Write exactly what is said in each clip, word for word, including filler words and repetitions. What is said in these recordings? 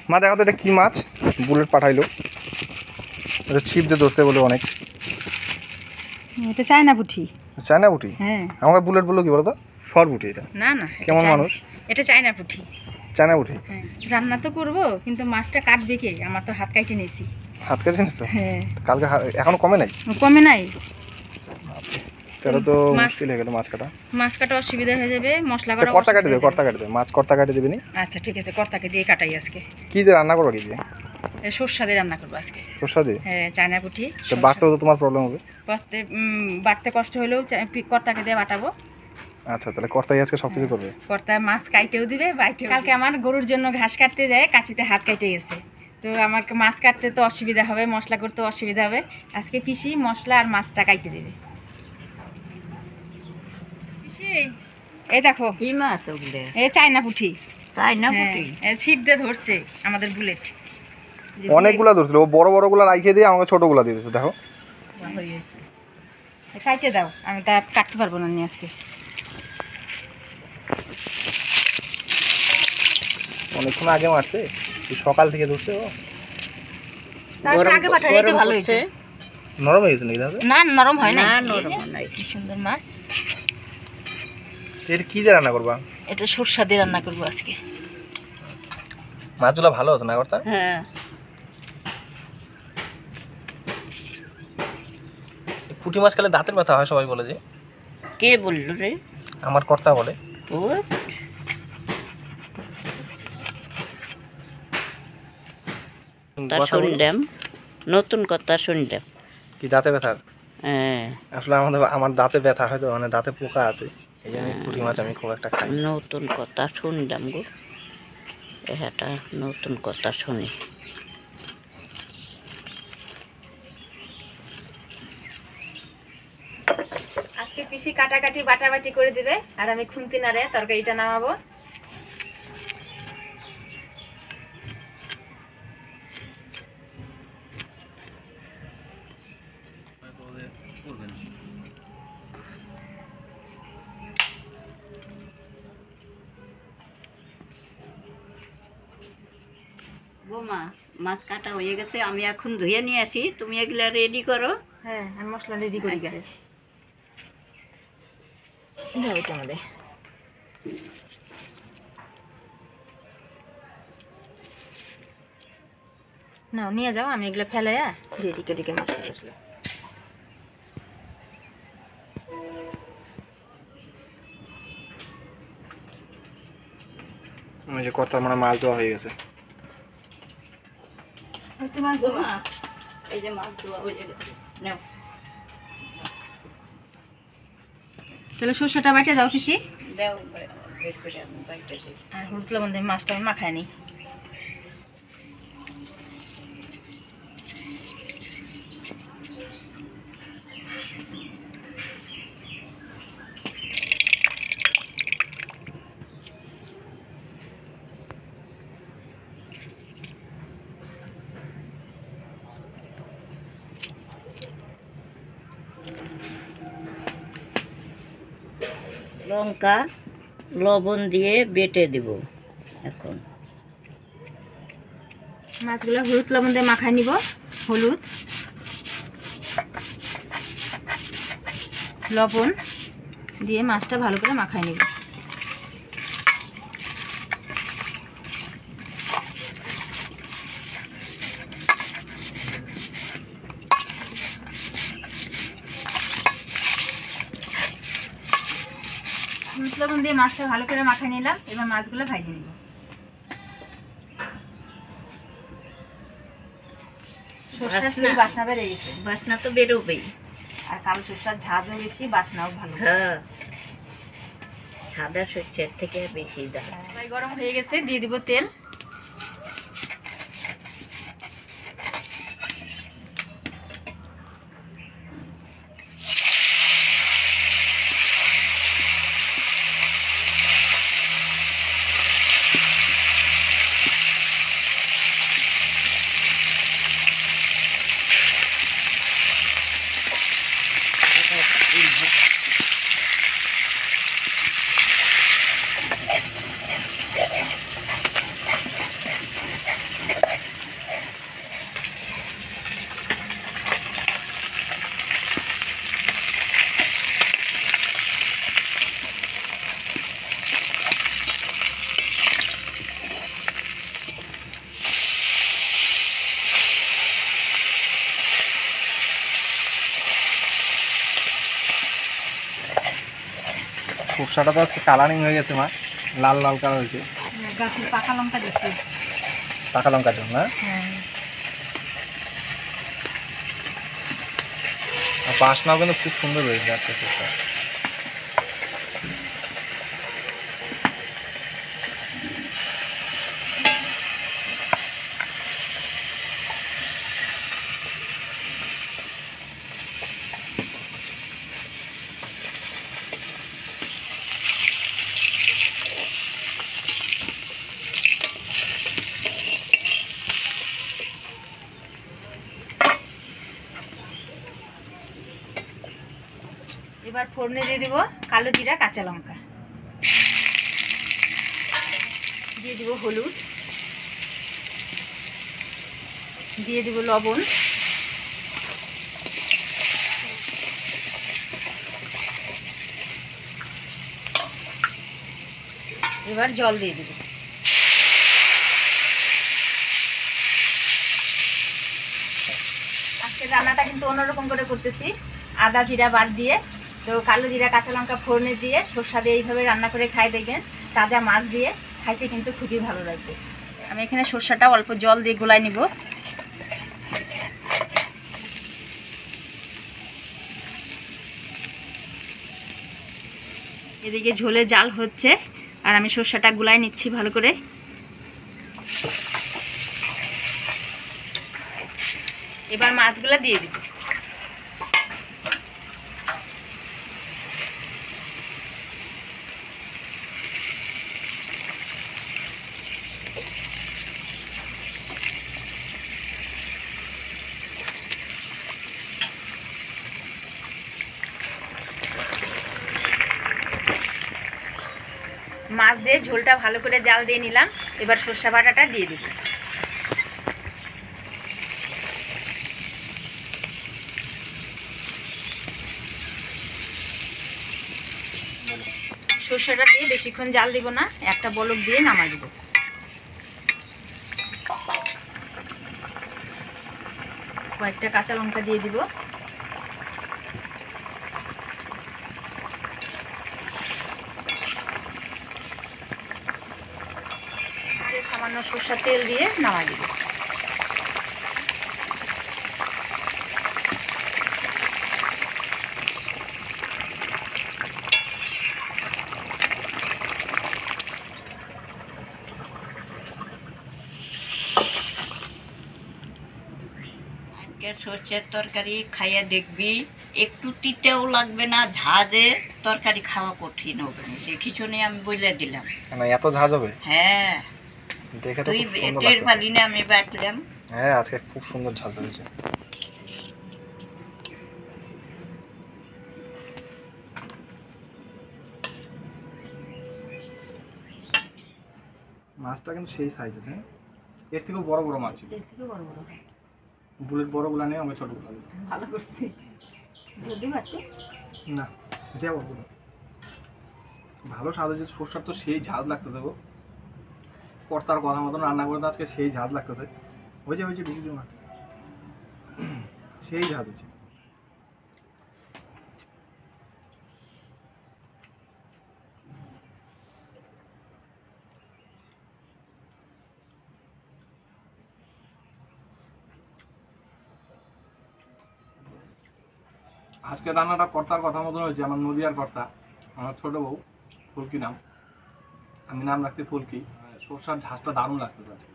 মা দেখো তো এটা কি মাছ বুলেট পাঠাইলো এটা ছিপ দিয়ে ধরতে বলে অনেক এটা চায়না পুঁটি চায়না পুঁটি হ্যাঁ আমাকে বুলেট বললো কি বলতো সর পুঁটি এটা না না কেমন মানুষ এটা চায়না পুঁটি চায়না পুঁটি হ্যাঁ রান্না তো করবো কিন্তু মাছটা কাটবে কে আমার তো হাত কাটে নিয়েছি হাত কেটে নিছো হ্যাঁ কালকে এখনো কমে নাই কমে নাই তাহলে তো মুশকিল হয়ে গেল মাছ কাটা মাছ কাটা অসুবিধা হয়ে যাবে মশলা করা কর্তা কাটে দেবে কর্তা কাটে দেবে মাছ কর্তা কাটে দিবি নি আচ্ছা ঠিক আছে কর্তাকে দিয়ে কাটাই আজকে কি দিয়ে রান্না করবো কি দিয়ে সরষা দিয়ে রান্না করবো আজকে সরষা দিয়ে হ্যাঁ চায়না পুঁটি তো বাটতেও তো তোমার প্রবলেম হবে বাটতে বাটতে কষ্ট হলেও কর্তাকে দিয়ে বাটাবো আচ্ছা তাহলে কর্তাই আজকে সব কিছু করবে কর্তা মাছ কাইটেও দিবে বাইটেও কালকে আমার গরুর জন্য ঘাস কাটতে যায় কাঁচিতে হাত কেটে গেছে তো আমার মাছ কাটতে তো অসুবিধা হবে মশলা করতে অসুবিধা হবে আজকে পিসি মশলা আর মাছটা কাইটে দেবে পিসি এই দেখো কি মাছ ওগুলো এই চায়না পুঁটি চায়না পুঁটি ছিপ দিয়ে ধরছে আমাদের বুলেট অনেকগুলা ধরছিল ও বড় বড়গুলা রাইখে দিয়ে আমাকে ছোটগুলা দিয়ে দিয়েছে দেখো কাইটে দাও আমি তা কাটতে পারবো না নি আজকে অনেকক্ষণ আগে মারছে সকাল থেকে ধরছে ও আগে পাঠালে তো ভালো হয়েছে নরম হয়ে গেছে নাকি দাদা না নরম হয় না নরম নাই কি সুন্দর মাছ এটা কি দিয়ে রান্না করবা এটা সরষা দিয়ে রান্না করবো আজকে মাছগুলো ভালো হতো না কর্তা হ্যাঁ পুঁটি মাছ খেলে দাঁতের ব্যথা হয় সবাই বলে যে কে বললো রে আমার কর্তা বলে ও শুনলাম নতুন কথা শুনলাম কি দাঁতে ব্যথার হ্যাঁ আসলে আমাদের আমার দাঁতে ব্যথা হয় তো মানে দাঁতে পোকা আছে এই জন্য পুঁটি মাছ আমি খুব একটা খাই নতুন কথা শুনলাম গো এটা নতুন কথা শুনি আজকে পিসি কাটাকাটি বাটাবাটি করে দিবে আর আমি খুন্তি নাড়ে তরকারিটা নামাবো বৌমা মাছ কাটা হয়ে গেছে আমি এখন ধুয়ে নিয়ে আসি তুমি এগুলা রেডি করো হ্যাঁ আমি মশলা রেডি করি গে যাও এটা আমাদের নাও নিয়ে যাও আমি এগুলো ফেলে রেডি করি গে মশলা টসলা ওই যে কর্তার মানে মাছ দেওয়া হয়ে গেছে মাছ বৌমা এই যে মাছ ধোয়া হয়ে গেছে নাও তাহলে সরষেটা বাটে দাও পিসি দাও বের করে আমি বাইটা দিই আর হলুদ লবণ দিয়ে মাছটা আমি মাখাই নিই লঙ্কা লবণ দিয়ে বেটে দেব এখন মাছগুলো হলুদ লবণ দিয়ে মাখাই নিব হলুদ লবণ দিয়ে মাছটা ভালো করে মাখাই নিব হলুদ লবণ দিয়ে মাছটা ভালো করে মাখাই নিলাম এবার মাছগুলো ভাজে নিব সরষার সেই বাসনা বেড়ে গেছে বাসনা তো বেরোবেই আর কালো সরষার ঝাঁজও বেশি বাসনাও ভালো হ্যাঁ সাদা সরষের থেকে বেশি দাম গরম হয়ে গেছে দিয়ে দিব তেল সরষাটা তো আজকে কালারিং হয়ে গেছে মা, লাল লাল কালার হয়েছে। গাছের পাকা লঙ্কা দিচ্ছি। পাকা লঙ্কা দেব না? হ্যাঁ। আর বাসনাও কিন্তু খুব সুন্দর হয়েছে আজকে সরষা। এবার ফোড়নে দিয়ে দিব কালো জিরা কাঁচা লঙ্কা, দিয়ে দিব হলুদ, দিয়ে দিব লবণ, এবার জল দিয়ে দিব। আজকে রান্নাটা কিন্তু অন্যরকম করে করতেছি, আদা জিরা বাদ দিয়ে। তো কালো জিরা কাঁচা লঙ্কা ফোড়নে দিয়ে সরষা দিয়ে এইভাবে রান্না করে খাই দেখবেন, তাজা মাছ দিয়ে খাইতে কিন্তু খুবই ভালো লাগবে। আমি এখানে সরষাটা অল্প জল দিয়ে গোলায় নিব। এদিকে ঝোলে জাল হচ্ছে আর আমি সরষাটা গোলায় নিচ্ছি ভালো করে। এবার মাছগুলা দিয়ে দিব। মাছ দিয়ে ঝোলটা ভালো করে জাল দিয়ে নিলাম। এবার সরষা বাটাটা দিয়ে দিব। সরষাটা দিয়ে বেশিক্ষণ জাল দিব না, একটা বলক দিয়ে নামাই দিব। কয়েকটা কাঁচা লঙ্কা দিয়ে দিব। সামান্য সরষার তেল দিয়ে নামাই দিব। সরষের তরকারি খাইয়া দেখবি, একটু তিতেও লাগবে না, ঝাঁজে তরকারি খাওয়া কঠিন হবে না। দেখিছ নি, আমি বলে দিলাম। এত ঝাঁজ হবে? হ্যাঁ, দেখে তো তুই খুব সুন্দর টের লাগছে। পালি না, আমি বাটলাম। হ্যাঁ, আজকে খুব সুন্দর ঝাল হয়েছে। মাছটা কিন্তু সেই সাইজ আছে, এর থেকেও বড় বড় মাছ ছিল। এর থেকে বড় বড় বুলেট বড়গুলা নেই, আমি ছোটগুলা দিই। ভালো করছি। যদি বাড়তে না, দেবো বলো। ভালো স্বাদ হয়েছে। সরষার তো সেই ঝাল লাগতেছে গো, কর্তার কথা মতন রান্না করে তো আজকে সেই ঝাল লাগতেছে। হয়েছে হয়েছে বেশি দিন সেই ঝাল হয়েছে। আজকে রান্নাটা কর্তার কথা মতন হয়েছে। আমার নদিয়ার কর্তা, আমার ছোট বউ ফুলকি নাম, আমি নাম রাখছি ফুলকি। সরষার ঝাঁজটা দারুণ লাগতেছে আজকে।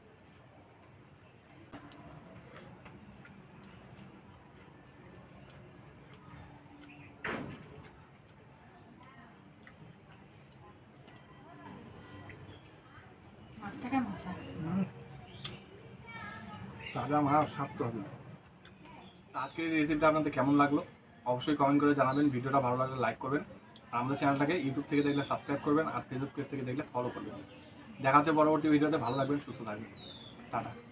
মাছটা কেমন আছে? তাজা মাছ সারতে হবে। আজকের এই রেসিপিটা আপনাদের কেমন লাগলো অবশ্যই কমেন্ট করে জানাবেন। ভিডিওটা ভালো লাগলে লাইক করবেন, আর আমাদের চ্যানেলটাকে ইউটিউব থেকে দেখলে সাবস্ক্রাইব করবেন, আর ফেসবুক পেজ থেকে দেখলে ফলো করবেন। দেখা হচ্ছে পরবর্তী ভিডিওতে। ভালো লাগবেন, সুস্থ থাকবেন, টাটা।